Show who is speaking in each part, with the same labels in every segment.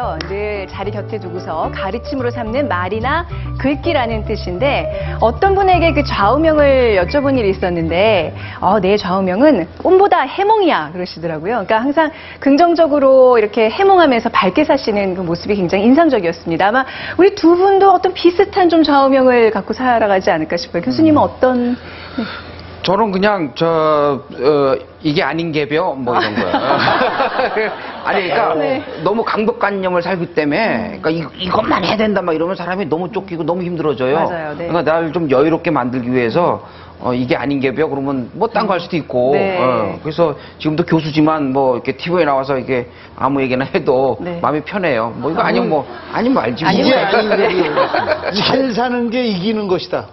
Speaker 1: 말이죠. 늘 자리 곁에 두고서 가르침으로 삼는 말이나 글귀라는 뜻인데 어떤 분에게 그 좌우명을 여쭤본 일이 있었는데 내 좌우명은 꿈보다 해몽이야 그러시더라고요. 그러니까 항상 긍정적으로 이렇게 해몽하면서 밝게 사시는 그 모습이 굉장히 인상적이었습니다. 아마 우리 두 분도 어떤 비슷한 좀 좌우명을 갖고 살아가지 않을까 싶어요. 교수님은 어떤... 네.
Speaker 2: 저는 그냥 이게 아닌 개벼 뭐 이런 거요. 아니 그러니까
Speaker 1: 네.
Speaker 2: 너무 강박관념을 살기 때문에 그러니까 이것만 해야 된다 막 이러면 사람이 너무 쫓기고 너무 힘들어져요.
Speaker 1: 맞아요. 네.
Speaker 2: 그러니까 나를 좀 여유롭게 만들기 위해서 이게 아닌 개벼 그러면 뭐 딴 거 할 수도 있고.
Speaker 1: 네.
Speaker 2: 그래서 지금도 교수지만 뭐 이렇게 TV에 나와서 이렇게 아무 얘기나 해도
Speaker 1: 네.
Speaker 2: 마음이 편해요. 뭐 이거 아니면 알지. 뭐.
Speaker 3: 이게 아닌 개벼. 잘 사는 게 이기는 것이다.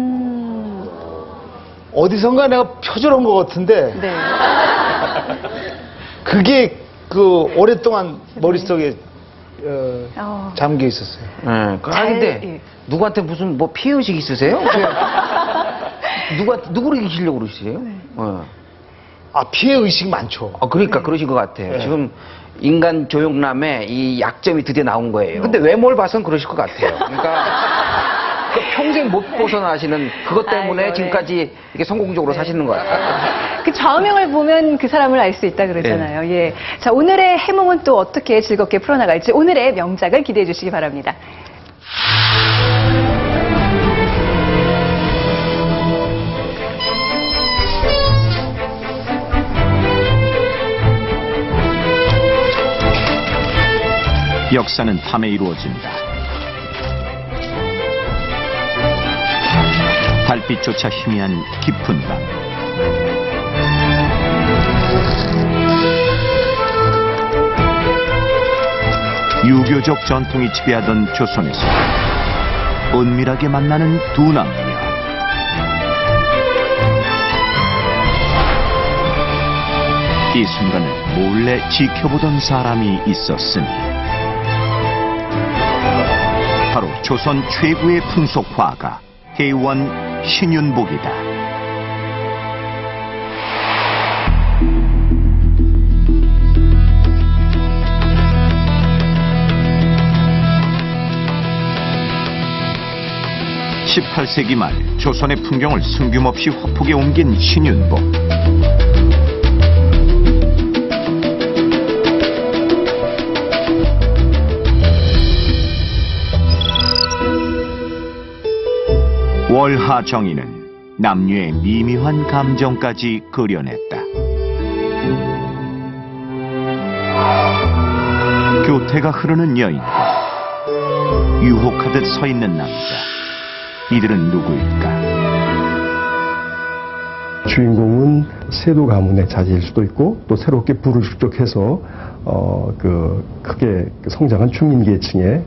Speaker 3: 어디선가 내가 표절한 것 같은데
Speaker 1: 네.
Speaker 3: 그게 오랫동안 머릿속에 잠겨 있었어요.
Speaker 2: 네. 근데
Speaker 1: 예.
Speaker 2: 누구한테 무슨 뭐 피해의식 있으세요? 누구를 이기시려고 그러시세요?
Speaker 1: 네.
Speaker 3: 피해 의식 많죠.
Speaker 2: 그러니까 그러신 것 같아요.
Speaker 3: 네.
Speaker 2: 지금 인간 조용남의 이 약점이 드디어 나온 거예요. 근데 외모를 봐선 그러실 것 같아요. 그러니까 평생 못 벗어나시는 그것 때문에
Speaker 1: 아이고, 네.
Speaker 2: 지금까지 이렇게 성공적으로 사시는 것 같아요.
Speaker 1: 그 좌우명을 보면 그 사람을 알 수 있다 그러잖아요. 예. 자, 오늘의 해몽은 또 어떻게 즐겁게 풀어나갈지 오늘의 명작을 기대해 주시기 바랍니다.
Speaker 4: 역사는 밤에 이루어진다. 달빛조차 희미한 깊은 밤. 유교적 전통이 지배하던 조선에서 은밀하게 만나는 두 남녀. 이 순간을 몰래 지켜보던 사람이 있었으니 바로 조선 최고의 풍속화가 해원 신윤복이다. (18세기) 말 조선의 풍경을 숨김없이 화폭에 옮긴 신윤복. 월하정인은 남녀의 미묘한 감정까지 그려냈다. 교태가 흐르는 여인과 유혹하듯 서 있는 남자. 이들은 누구일까?
Speaker 5: 주인공은 세도 가문의 자제일 수도 있고 또 새롭게 부를 축적해서 크게 성장한 주민계층의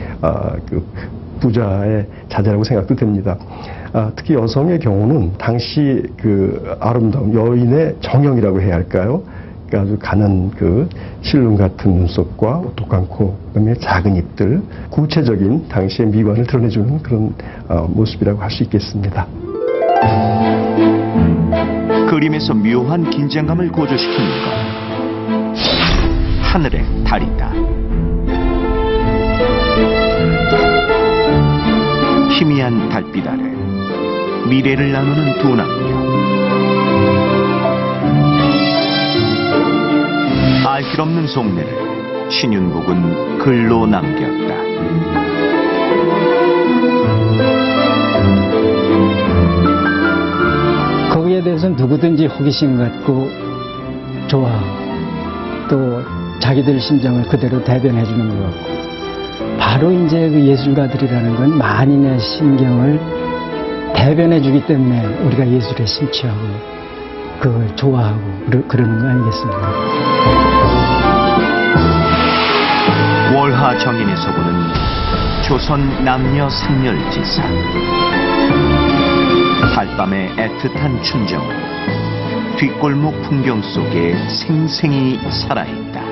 Speaker 5: 부자의 자제라고 생각도 됩니다. 특히 여성의 경우는 당시 아름다움, 여인의 정형이라고 해야 할까요? 아주 가난 실눈 같은 눈썹과 독한 코, 그다음에 작은 입들, 구체적인 당시의 미관을 드러내주는 그런 모습이라고 할 수 있겠습니다.
Speaker 4: 그림에서 묘한 긴장감을 고조시키는 것. 하늘의 달이다. 희미한 달빛 아래 미래를 나누는 두 남녀. 알 길 없는 속내를 신윤복은 글로 남겼다.
Speaker 6: 거기에 대해서는 누구든지 호기심 갖고 좋아하고 또 자기들 심정을 그대로 대변해 주는 것 같고, 바로 이제 그 예술가들이라는 건 만인의 심경을 대변해 주기 때문에 우리가 예술에 심취하고 그걸 좋아하고 그러는 거 아니겠습니까?
Speaker 4: 월하정인에서 보는 조선 남녀 생멸지상. 달밤의 애틋한 춘정은 뒷골목 풍경 속에 생생히 살아있다.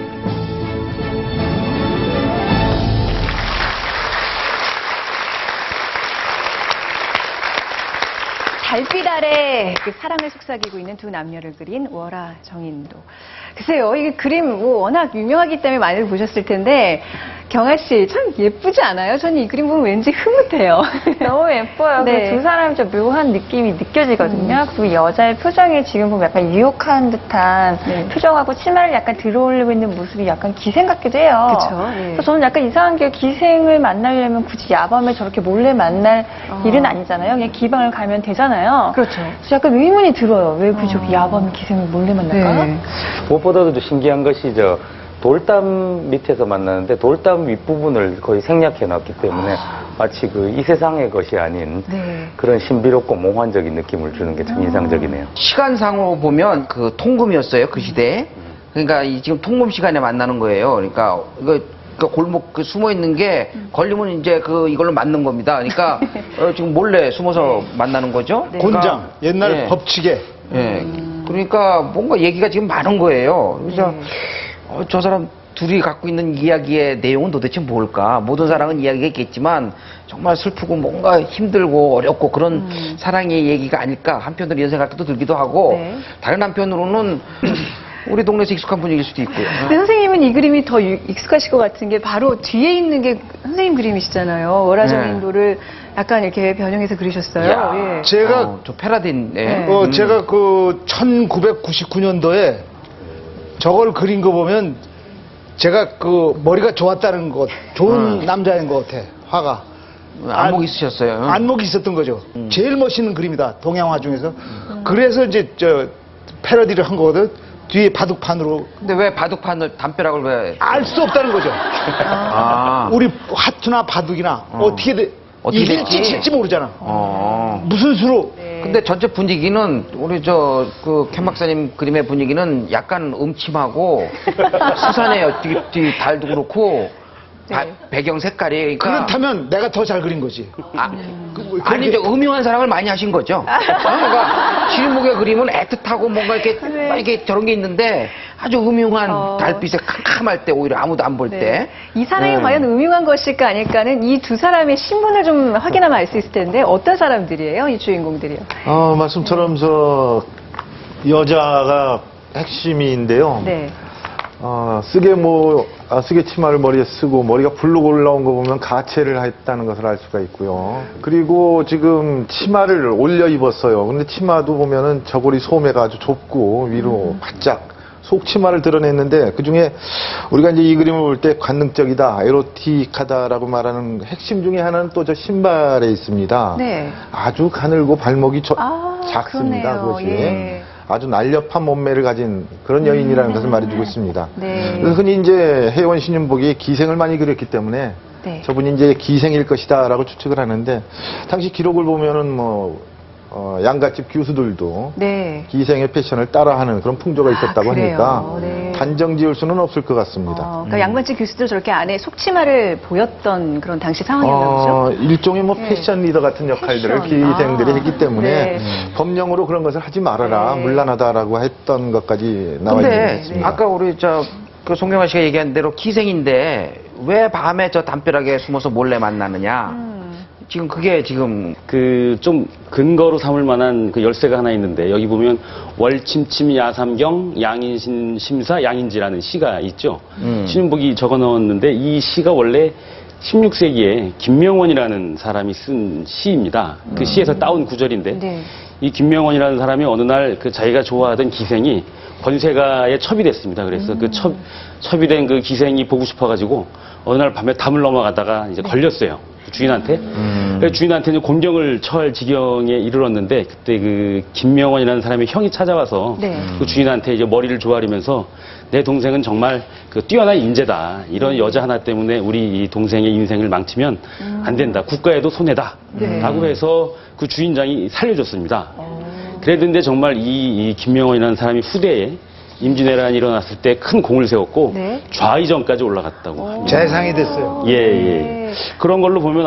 Speaker 1: 달빛 아래 사랑을 속삭이고 있는 두 남녀를 그린 월하정인도. 글쎄요, 이 그림 워낙 유명하기 때문에 많이들 보셨을 텐데 경아 씨, 참 예쁘지 않아요? 저는 이 그림 보면 왠지 흐뭇해요.
Speaker 7: 너무 예뻐요.
Speaker 1: 네.
Speaker 7: 그 두 사람이 좀 묘한 느낌이 느껴지거든요. 그리고 여자의 표정이 지금 보면 약간 유혹한 듯한
Speaker 1: 네.
Speaker 7: 표정하고 치마를 약간 들어올리고 있는 모습이 약간 기생 같기도 해요.
Speaker 1: 그쵸, 네.
Speaker 7: 그래서 저는 약간 이상한 게 기생을 만나려면 굳이 야밤에 저렇게 몰래 만날 일은 아니잖아요. 그냥 기방을 가면 되잖아요.
Speaker 1: 그렇죠.
Speaker 7: 그래서 약간 의문이 들어요. 왜 굳이 저렇게 야밤에 기생을 몰래 만날까?
Speaker 1: 네.
Speaker 8: 무엇보다도 좀 신기한 것이 돌담 밑에서 만나는데 돌담 윗부분을 거의 생략해 놨기 때문에 마치 이 세상의 것이 아닌
Speaker 1: 네.
Speaker 8: 그런 신비롭고 몽환적인 느낌을 주는 게 참 인상적이네요.
Speaker 2: 시간상으로 보면 그 통금이었어요, 그 시대에. 그러니까 지금 통금 시간에 만나는 거예요. 그러니까 이거 골목 숨어 있는 게 걸리면 이제 이걸로 맞는 겁니다. 그러니까 지금 몰래 숨어서 만나는 거죠.
Speaker 1: 네.
Speaker 3: 곤장, 옛날
Speaker 2: 예.
Speaker 3: 법칙에.
Speaker 2: 예. 그러니까 뭔가 얘기가 지금 많은 거예요. 그래서 저 사람 둘이 갖고 있는 이야기의 내용은 도대체 뭘까? 모든 사랑은 이야기가 있겠지만 정말 슬프고 뭔가 힘들고 어렵고 그런 사랑의 얘기가 아닐까 한편으로 이런 생각도 들기도 하고
Speaker 1: 네.
Speaker 2: 다른 한편으로는 우리 동네에서 익숙한 분위기일 수도 있고요.
Speaker 1: 근데 선생님은 이 그림이 더 익숙하실 것 같은 게 바로 뒤에 있는 게 선생님 그림이시잖아요. 월화정인도를 약간 이렇게 변형해서 그리셨어요.
Speaker 2: 이야,
Speaker 1: 예.
Speaker 3: 제가
Speaker 2: 저 패라딘, 예.
Speaker 1: 네.
Speaker 3: 제가 1999년도에 저걸 그린 거 보면 제가 머리가 좋았다는 것, 좋은 남자인 것 같아, 화가.
Speaker 2: 안목 있으셨어요.
Speaker 3: 안목이 있었던 거죠. 제일 멋있는 그림이다, 동양화 중에서. 그래서 이제 패러디를 한 거거든. 뒤에 바둑판으로.
Speaker 2: 근데 왜 바둑판을 담벼락을 왜?
Speaker 3: 알 수 없다는 거죠.
Speaker 2: 아.
Speaker 3: 우리 하투나 바둑이나 어떻게
Speaker 2: 어떻게
Speaker 3: 이길지
Speaker 2: 될지.
Speaker 3: 질지 모르잖아.
Speaker 2: 어.
Speaker 3: 무슨 수로.
Speaker 2: 근데 전체 분위기는 우리 켄 박사님 그림의 분위기는 약간 음침하고 수산해요. 뒤 달도 그렇고 배경 색깔이 그러니까
Speaker 3: 그렇다면 내가 더 잘 그린 거지.
Speaker 2: 아니 이제 음흉한 사랑을 많이 하신 거죠. 그러니까 실목의 그림은 애틋하고 뭔가 이렇게 저런 게 있는데 아주 음흉한 달빛에 캄캄할 때 오히려 아무도 안 볼 때.
Speaker 1: 이 사랑이 과연 음흉한 것일까 아닐까는 이 두 사람의 신분을 좀 확인하면 알 수 있을 텐데 어떤 사람들이에요? 이 주인공들이요.
Speaker 9: 말씀처럼 여자가 핵심인데요.
Speaker 1: 네.
Speaker 9: 쓰개 치마를 머리에 쓰고 머리가 불룩 올라온 거 보면 가채를 했다는 것을 알 수가 있고요. 그리고 지금 치마를 올려 입었어요. 근데 치마도 보면은 저고리 소매가 아주 좁고 위로 바짝 속치마를 드러냈는데 그 중에 우리가 이제 이 그림을 볼 때 관능적이다, 에로틱하다라고 말하는 핵심 중에 하나는 또 저 신발에 있습니다.
Speaker 1: 네.
Speaker 9: 아주 가늘고 발목이 작습니다.
Speaker 1: 그러네요.
Speaker 9: 그것이.
Speaker 1: 예.
Speaker 9: 아주 날렵한 몸매를 가진 그런 여인이라는 것을 말해주고 있습니다.
Speaker 1: 네.
Speaker 9: 그래서 흔히 이제 혜원 신윤복이 기생을 많이 그렸기 때문에
Speaker 1: 네.
Speaker 9: 저분이 이제 기생일 것이다라고 추측을 하는데 당시 기록을 보면은 양갓집 교수들도
Speaker 1: 네.
Speaker 9: 기생의 패션을 따라하는 그런 풍조가 있었다고
Speaker 1: 그래요?
Speaker 9: 하니까
Speaker 1: 네.
Speaker 9: 단정 지을 수는 없을 것 같습니다.
Speaker 1: 그러니까 양반집 교수들 저렇게 안에 속치마를 보였던 그런 당시 상황이었나 보죠?
Speaker 9: 일종의
Speaker 1: 네.
Speaker 9: 패션 리더 같은 역할들을
Speaker 1: 패션.
Speaker 9: 기생들이 했기 때문에
Speaker 1: 네.
Speaker 9: 법령으로 그런 것을 하지 말아라,
Speaker 1: 네.
Speaker 9: 문란하다라고 했던 것까지 나와 있는 것
Speaker 2: 근데
Speaker 9: 같습니다.
Speaker 2: 아까 우리 송경화 씨가 얘기한 대로 기생인데 왜 밤에 저 담벼락에 숨어서 몰래 만나느냐? 지금 그게 지금
Speaker 10: 좀 근거로 삼을 만한 그 열쇠가 하나 있는데 여기 보면 월침침 야삼경 양인신 심사 양인지라는 시가 있죠. 신윤복이 적어 넣었는데 이 시가 원래 16세기에 김명원이라는 사람이 쓴 시입니다. 그 시에서 따온 구절인데
Speaker 1: 네.
Speaker 10: 이 김명원이라는 사람이 어느 날 자기가 좋아하던 기생이 권세가에 첩이 됐습니다. 그래서 첩이 된 그 기생이 보고 싶어가지고 어느 날 밤에 담을 넘어가다가 이제 걸렸어요. 주인한테. 그래서 주인한테 이제 곤경을 처할 지경에 이르렀는데 그때 그 김명원이라는 사람의 형이 찾아와서
Speaker 1: 네.
Speaker 10: 그 주인한테 이제 머리를 조아리면서 내 동생은 정말 뛰어난 인재다. 이런 여자 하나 때문에 우리 이 동생의 인생을 망치면 안 된다. 국가에도 손해다.
Speaker 1: 네.
Speaker 10: 라고 해서 그 주인장이 살려줬습니다. 그랬는데 정말 이 김명원이라는 사람이 후대에 임진왜란이 일어났을 때 큰 공을 세웠고
Speaker 1: 네.
Speaker 10: 좌의정까지 올라갔다고 합니다.
Speaker 3: 재상이 됐어요.
Speaker 10: 예. 그런 걸로 보면